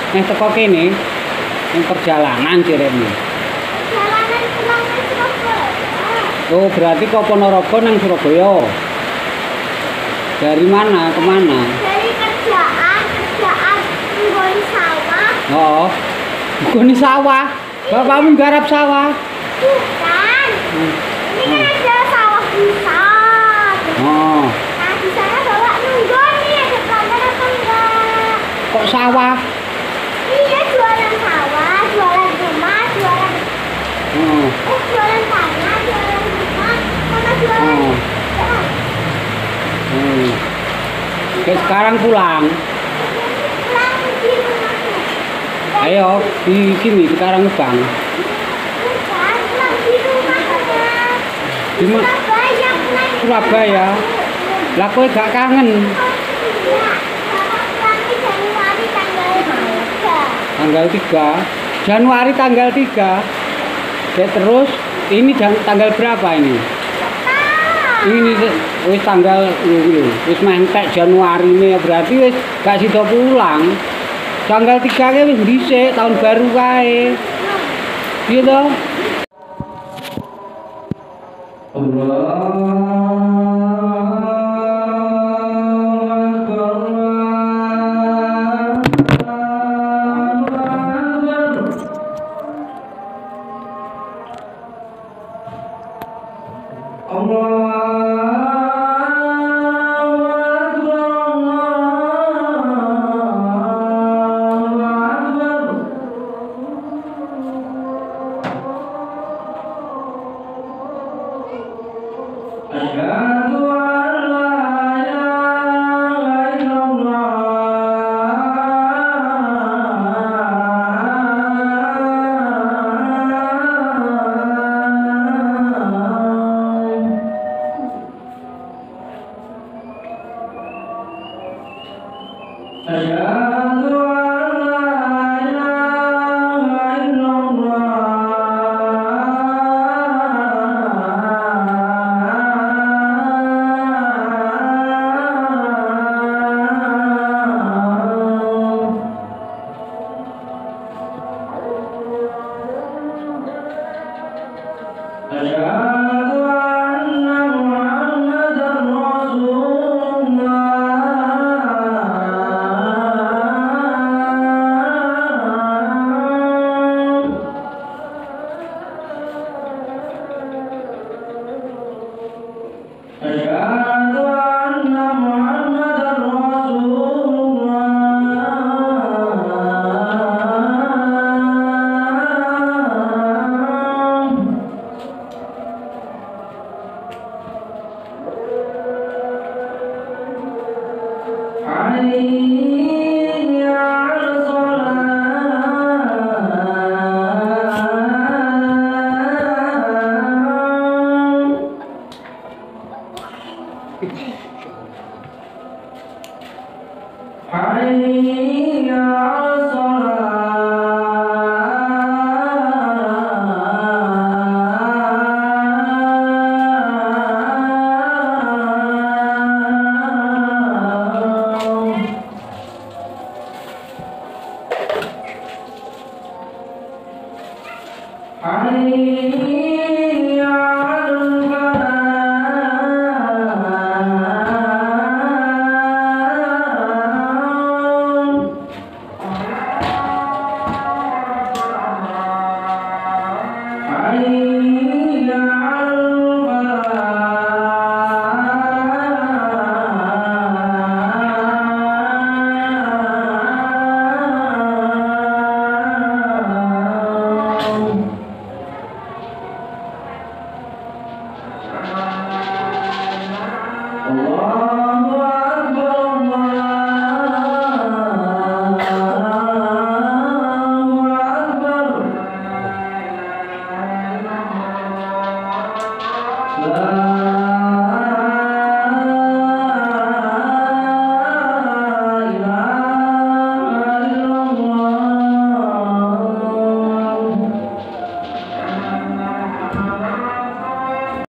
Nek teko kene ning perjalanan ciremu. Perjalanan pulang ke Surabaya. Oh, berarti kok Ponorogo nang Surabaya. Dari mana ke mana? Dari kerjaan nggoni sawah. Oh. Nggoni sawah. Bapakmu garap sawah. Bukan. Ini kan ada sawah besar. Oh. Nah, di sana bawa nunggoni, ada kamar apa enggak? Kok sawah? Iya, jualan sawah, jualan rumah, jualan Oh. jualan tanah, jualan rumah, sama jualan Oh. Oke, sekarang pulang. pulang di rumahku. Ayo, di sini sekarang Bang. Bukan, pulang di rumah saya. Di mana? Surabaya, pulang di Surabaya. Lah kowe gak kangen Iya, sama pulang di Januari tanggal 3. tanggal 3 Januari tanggal 3. Terus ini tanggal berapa ini? Ini wis tanggal wis mentek Januari ini berarti wis gak sida pulang. Tanggal 3 ke wis dhisik tahun baru kae. Iya toh? Hari